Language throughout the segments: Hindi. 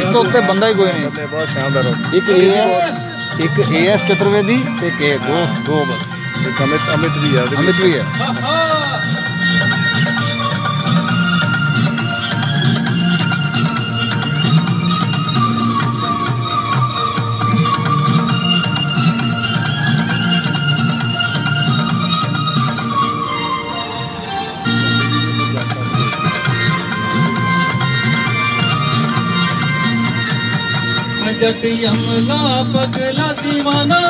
इस तो उत्ते बंदा ही कोई नहीं। बहुत शानदार हो। एक AS चतुर्वेदी एक दो बस। एक अमित भी है। अमित भी है। जट यमला पगला दीवाना,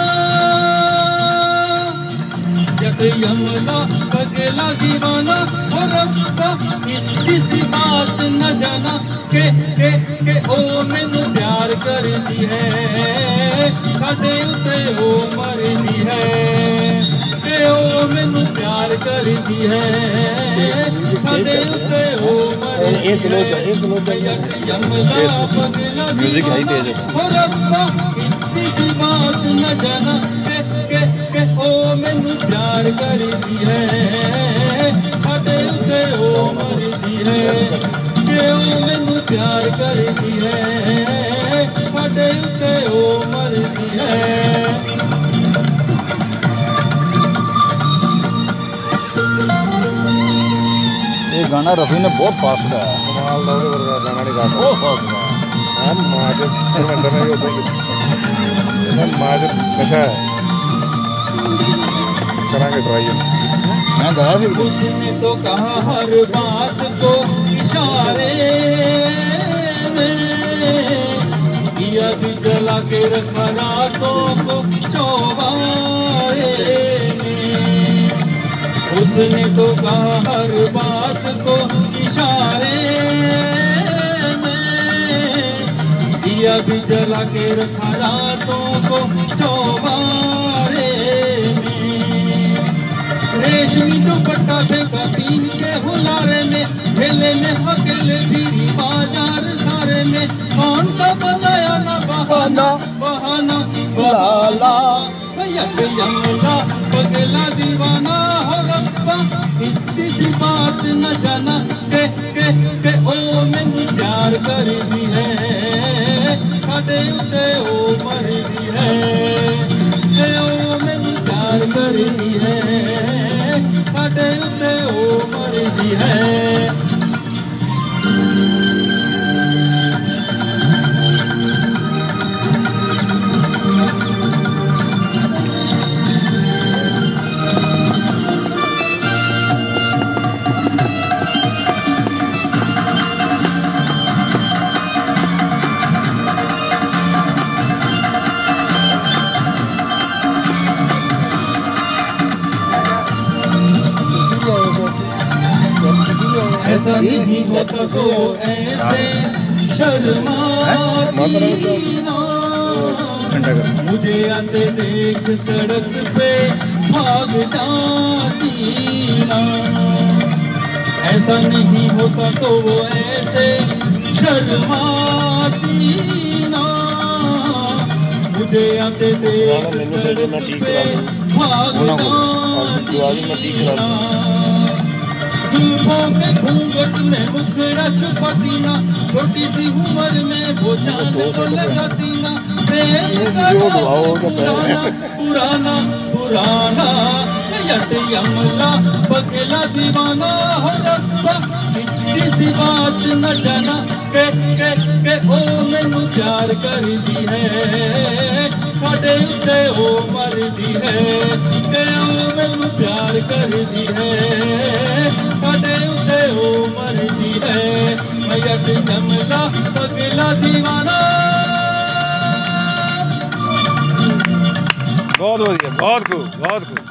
जट यमला पगला दीवाना। और रब्बा इतनी सी बात न जाना के ओ मैनू प्यार कर दी है, साडे उत्ते ओ मर दी है। के ओ मैनू प्यार कर दी है, साडे उत्ते ओ मर दी है। जट यमला पगला म्यूजिक है ही तेज है। और रब्बा इतनी सी बात न जाना के ओ मैनू प्यार कर दी है, साडे उत्ते ओ मर दी है। के ओ मैनू प्यार कर दी है, साडे उत्ते ओ मर दी है। ये गाना रफी ने बहुत फास्ट गाया। कमाल का गाना नहीं गा बहुत फास्ट गाया। माज नशा है। करांगे ट्राई। मैं गाया भी। उसने तो कहा हर बात को इशारे में, दिया भी जला के रखा रातों को चौबारे में। उसने तो कहा हर बात को इशारे में, दिया भी जला के रखा रातों को चौबारे में। रेशमी दुपट्टा फेंका तीन के हुलारे में, ठेले में अकेले फिरी बाजार सारे में। कौन सा बनाया ना बहाना बहाना बहाना। यट यमला पगला दीवाना। हो रब्बा इतनी सी बात न जाना के ओ मैनू प्यार कर दी है, साडे उत्ते ओ मर दी है। के ओ मैनू प्यार कर दी है, साडे उत्ते ओ मर दी है। ऐसा नहीं होता तो ऐसे शर्माती ना, मुझे आते देख सड़क पे भाग जाती ना। ऐसा नहीं होता तो वो ऐसे शर्माती ना, मुझे आते देख सड़क पे भाग जाती ना। जुल्फों के घूंघट में मुखड़ा छुपाती ना, छोटी सी उम्र में वो जान को लगाती ना। प्रेम का पुराना पुराना पुराना। यट यमला पगला दीवाना। हो रब्बा इतनी सी बात न जाना के ओ मैनू प्यार कर दी है, साडे उत्ते ओ मर दी है। के ओ मैनू प्यार कर दी है, साडे उत्ते ओ मर दी है। मैं यट यमला पगला दीवाना। बहुत बढ़िया, बहुत खूब, बहुत खूब।